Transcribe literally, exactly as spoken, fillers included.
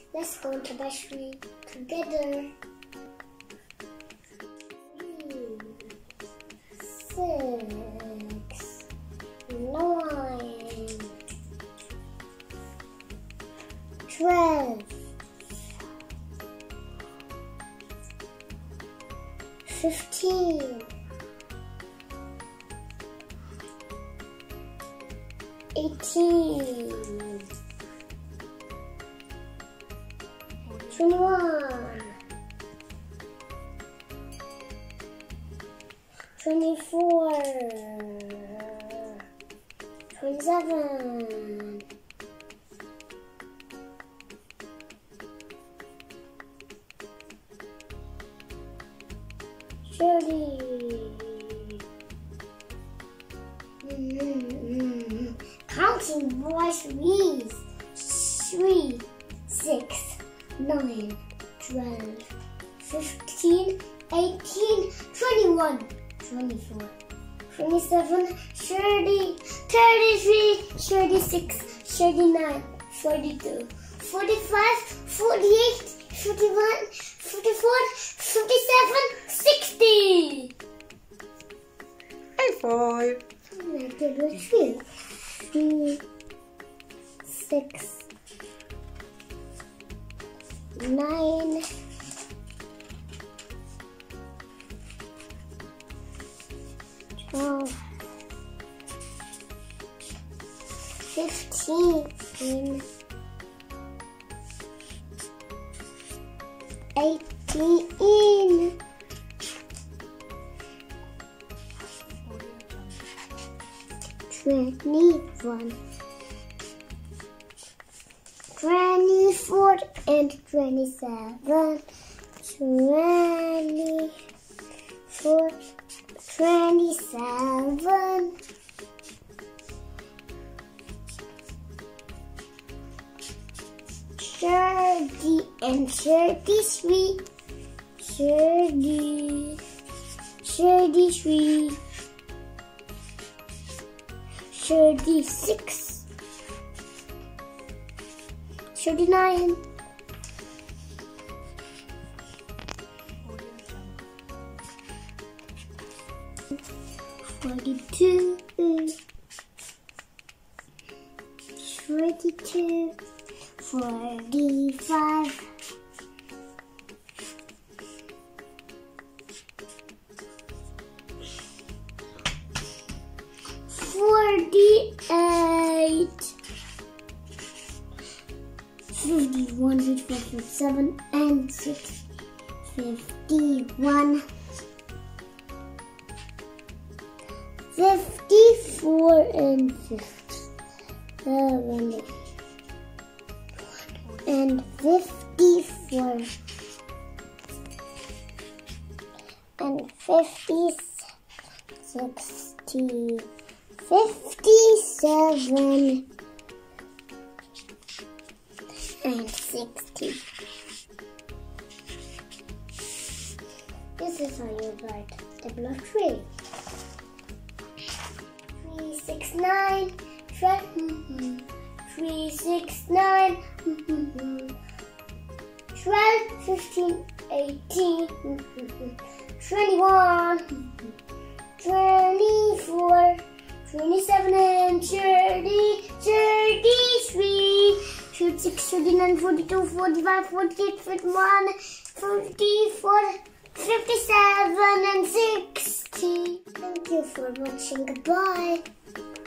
Let's go into Bashri together. Three, six, nine, twelve, fifteen, eighteen, twenty-one, twenty-four, twenty-seven, thirty, mm-hmm. Counting voice reads three, six, nine, twelve, fifteen, eighteen, twenty-one, twenty-four, twenty-seven, thirty, thirty-three, thirty-six, thirty-nine, forty-two, forty-five, forty-eight, forty-one, forty-four, fifty-seven, sixty. High five. Three, three, six, nine, twelve, fifteen, eighteen, twenty-one, twenty-four, and twenty-seven, twenty-four, twenty-seven, thirty, and thirty-three, thirty, thirty-three, thirty-six, thirty-nine, forty-two, forty-two, forty-five, forty-eight, fifty-one, fifty-four, fifty-seven, and six, fifty-one, fifty-four, and fifty-seven, and fifty-four, and fifty-six, sixty, fifty-seven, and sixty. This is how you write the block tree. Three, six, nine, twelve, mm-hmm. Three, six, nine, mm-hmm. twelve, fifteen, eighteen, mm-hmm. twenty-one, mm-hmm. twenty-four, twenty-seven, and thirty, thirty-three, thirty-six, thirty-nine, forty-two, forty-five, forty-eight, fifty-one, fifty-four, fifty-seven, and sixty. Thank you for watching. Goodbye.